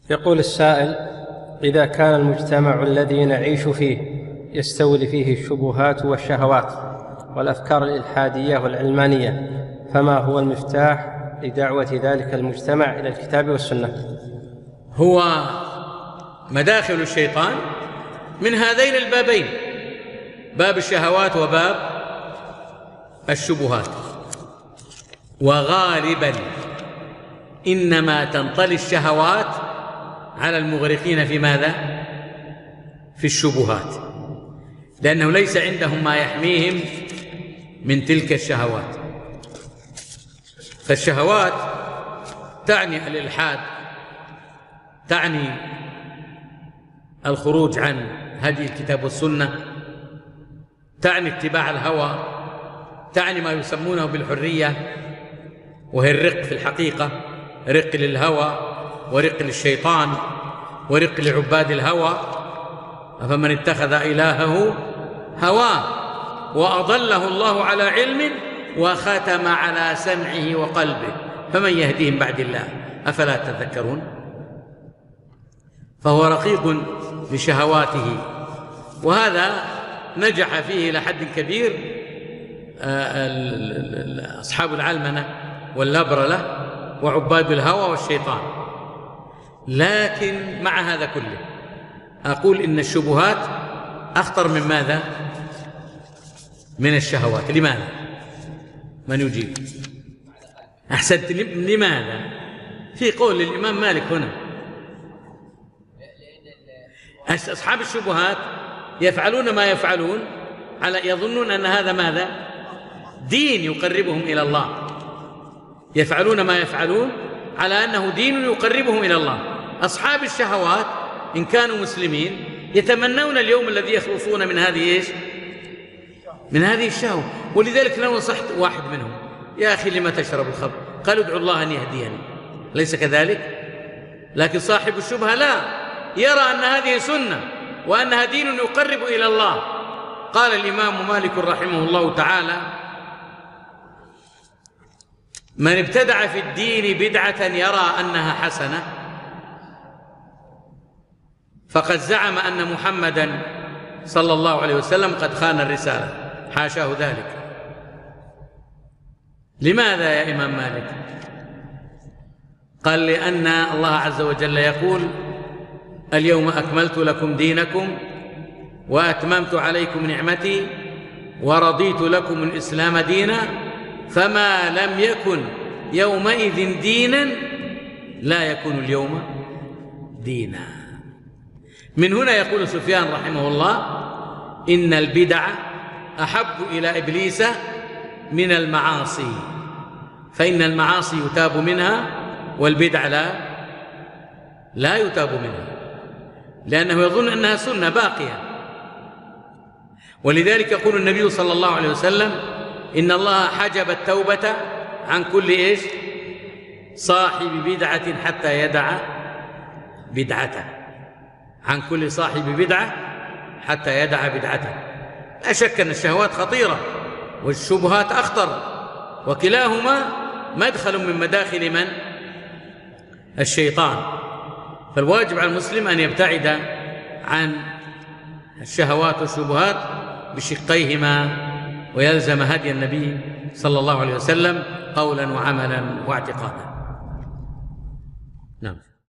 يقول السائل: إذا كان المجتمع الذي نعيش فيه يستولي فيه الشبهات والشهوات والأفكار الإلحادية والعلمانية، فما هو المفتاح لدعوة ذلك المجتمع إلى الكتاب والسنة؟ هو مداخل الشيطان من هذين البابين، باب الشهوات وباب الشبهات، وغالبا إنما تنطلي الشهوات على المغرقين في ماذا؟ في الشبهات، لأنه ليس عندهم ما يحميهم من تلك الشهوات. فالشهوات تعني الإلحاد، تعني الخروج عن هدي الكتاب والسنة، تعني اتباع الهوى، تعني ما يسمونه بالحرية، وهي الرق في الحقيقة، رق للهوى ورق للشيطان ورق لعباد الهوى. فمن اتخذ إلهه هواه وأضله الله على علم وختم على سمعه وقلبه فمن يهديهم بعد الله أفلا تذكرون؟ فهو رقيق لشهواته، وهذا نجح فيه إلى حد كبير أصحاب العلمنة واللبرلة وعباد الهوى والشيطان. لكن مع هذا كله أقول إن الشبهات أخطر من ماذا؟ من الشهوات. لماذا؟ من يجيب؟ أحسنت. لماذا؟ في قول للإمام مالك هنا: أصحاب الشبهات يفعلون ما يفعلون يظنون أن هذا ماذا؟ دين يقربهم إلى الله. يفعلون ما يفعلون على أنه دين يقربهم إلى الله. أصحاب الشهوات إن كانوا مسلمين يتمنون اليوم الذي يخلصون من هذه من هذه الشهوة. ولذلك لو نصحت واحد منهم: يا أخي لما تشرب الخمر؟ قال: ادعو الله أن يهديني. ليس كذلك؟ لكن صاحب الشبهة لا، يرى أن هذه سنة وأنها دين يقرب إلى الله. قال الإمام مالك رحمه الله تعالى: من ابتدع في الدين بدعة يرى أنها حسنة فقد زعم أن محمدًا صلى الله عليه وسلم قد خان الرسالة. حاشاه ذلك. لماذا يا إمام مالك؟ قال: لأن الله عز وجل يقول: اليوم أكملت لكم دينكم وأتممت عليكم نعمتي ورضيت لكم الإسلام دينا فما لم يكن يومئذ دينا لا يكون اليوم دينا. من هنا يقول سفيان رحمه الله: إن البدع أحب إلى إبليس من المعاصي، فإن المعاصي يتاب منها والبدع لا يتاب منها، لأنه يظن أنها سنة باقية. ولذلك يقول النبي صلى الله عليه وسلم: إن الله حجب التوبة عن كل صاحب بدعة حتى يدع بدعته، عن كل صاحب بدعة حتى يدع بدعته. لا شك أن الشهوات خطيرة والشبهات أخطر، وكلاهما مدخل من مداخل الشيطان. فالواجب على المسلم أن يبتعد عن الشهوات والشبهات بشقيهما، ويلزم هدي النبي صلى الله عليه وسلم قولا وعملا واعتقادا. نعم.